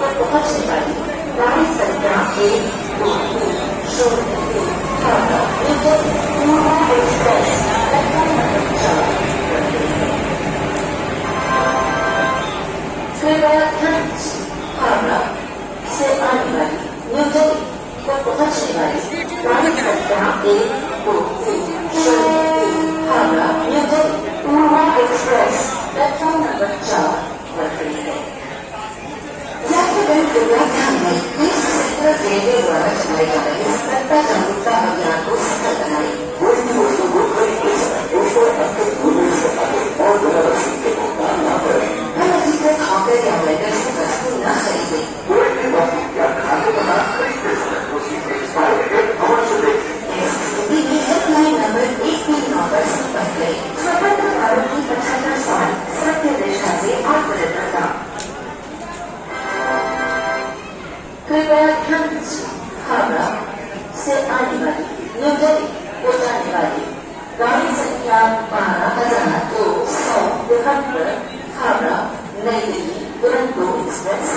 को पहुंचने वाली गाड़ी संख्या 1-2-0 Howrah Purva express platform number 4 कृपया ध्यान दीजिए हावड़ा से आने वाली न्यू दिल्ली को पहुंचने वाली गाड़ी संख्या 1-2-0 Howrah new Delhi Purva express platform number 4 पर खड़ी है। यात्रीगण कृपया ध्यान दें, सेंट्रल रेलवे द्वारा चलाए जा रहे सतर्कता जागरूकता अभियान को सफल बनाएं। कोई भी वस्तु को खरीदते समय उसको अपने भूमि से आगे और बिना रसीद के भुगतान न करें। अनधिकृत हॉकर या वेंडर से वस्तु न खरीदें। कोई भी वस्तु या खाद्य पदार्थ खरीदते समय उसकी एक्सपायरी डेट अवश्य देखें। स्थिति में हेल्पलाइन नंबर 139 पर संपर्क करें। स्वतंत्र भारत की 75 साल सत्य निष्ठा से आत्मनिर्भरता। कृपया ध्यान दीजिए हावड़ा से आने वाली न्यू दिल्ली को जाने वाली गाड़ी संख्या 12,200 हावड़ा नई दिल्ली दुरंतो एक्सप्रेस